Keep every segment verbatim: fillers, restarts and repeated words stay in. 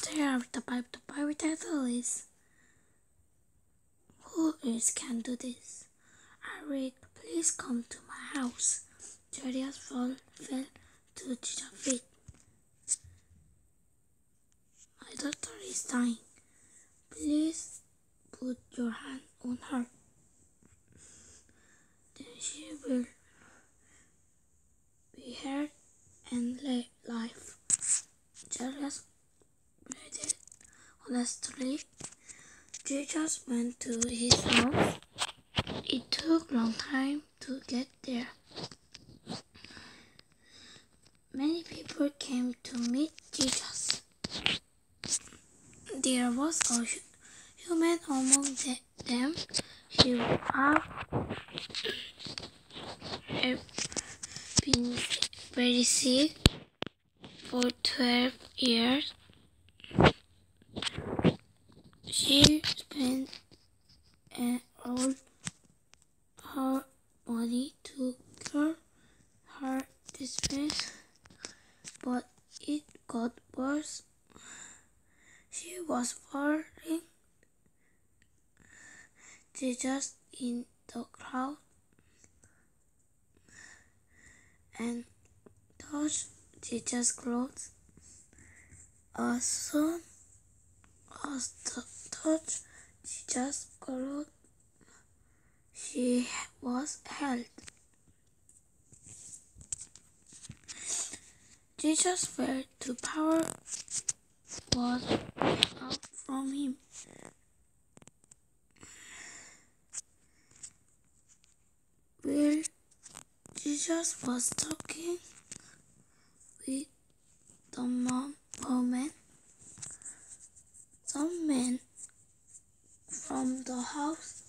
stare at the pipe. The pirate title is Who is can do this? Eric, please come to my house. Jarius fell, fell to Jesus' feet. My daughter is dying. Please put your hand on her. Then she will be heard and life. Jarius pleaded honestly. Jesus went to his house. It took a long time to get there. Many people came to meet Jesus. There was a human among them. He had been very sick for twelve years. She spent all her money to cure her disease, but it got worse. She was following Jesus in the crowd and touched Jesus' clothes. As soon as the touch Jesus' clothes, she was healed. Jesus felt the power was out from him. While Jesus was talking with the woman, some men from the house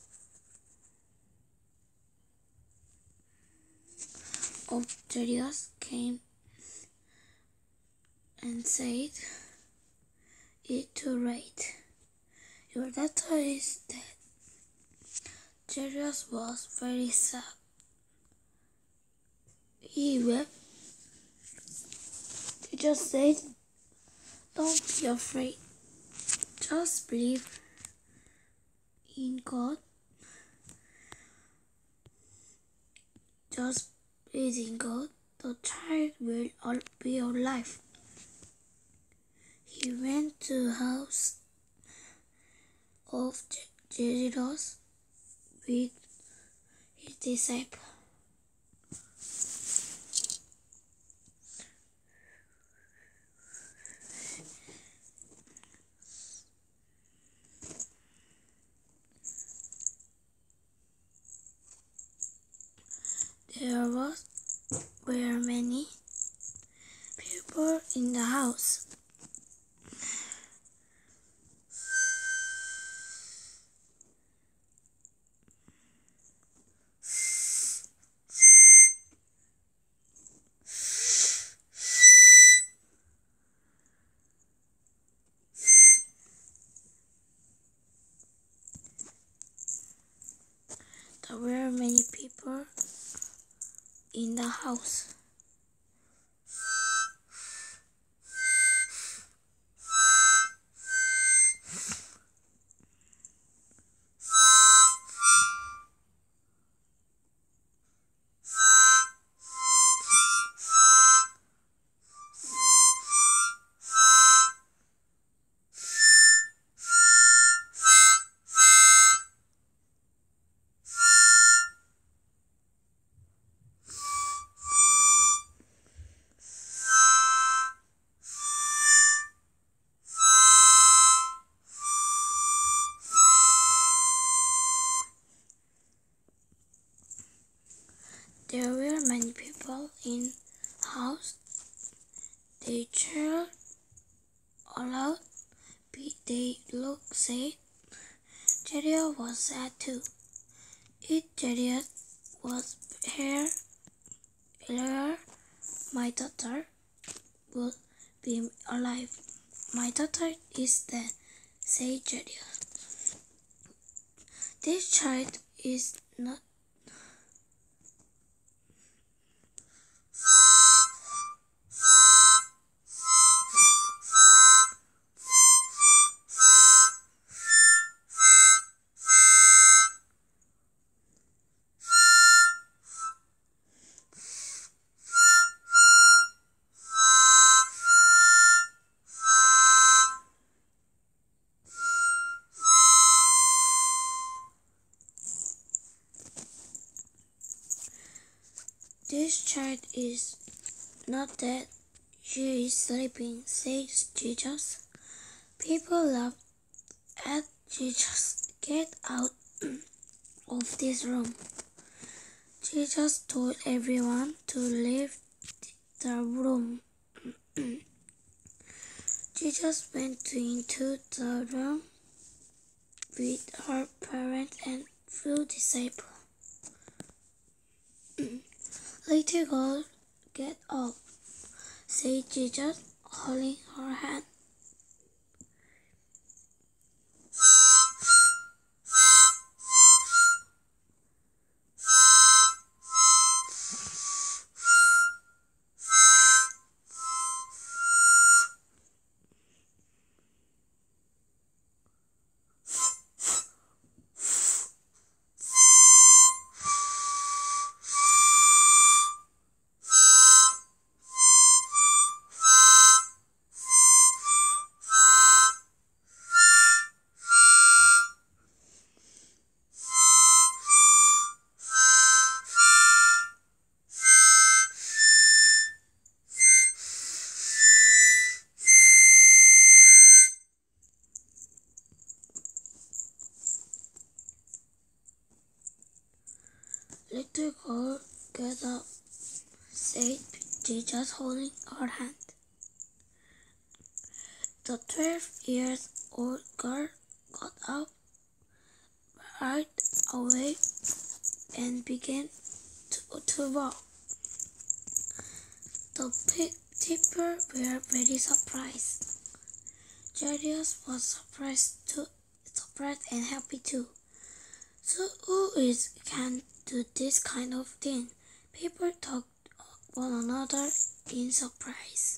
of Jairus came and said, "It's too late. Your daughter is dead." Jairus was very sad. He wept. Jesus said, "Don't be afraid. Just believe in God. Just believe in God. The child will be alive." He went to the house of Jesus with his disciples. There was were many people in the house. There were many people in the house. There were many people in the house. They cheered aloud. They looked sad. Jairus was sad too. If Jairus was here earlier, my daughter would be alive. My daughter is dead, said Jairus. This child is not "This child is not dead, she is sleeping," said Jesus. People laughed at Jesus. "Get out of this room." Jesus told everyone to leave the room. Jesus went into the room with her parents and few disciples. "Little girl, get up," said Jesus, holding her hand. "Little girl, get up," said Jesus, holding her hand. The twelve-year-old girl got up right away and began to, to walk. The people were very surprised. Jairus was surprised too, surprised and happy too. "So who is can do this kind of thing?" People talked one another in surprise.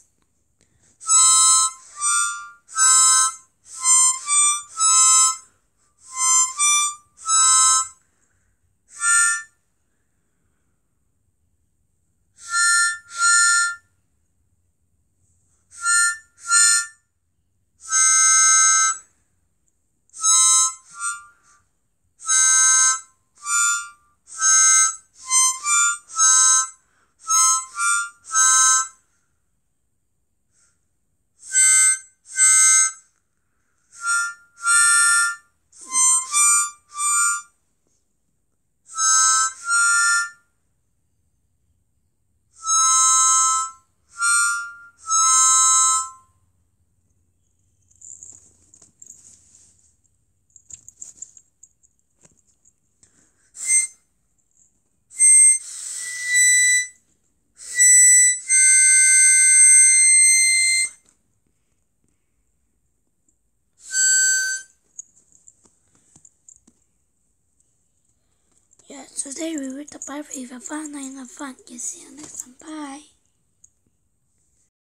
Yeah, today we read the Bible. If you have fun, I have fun. Yes, see you next time. Bye.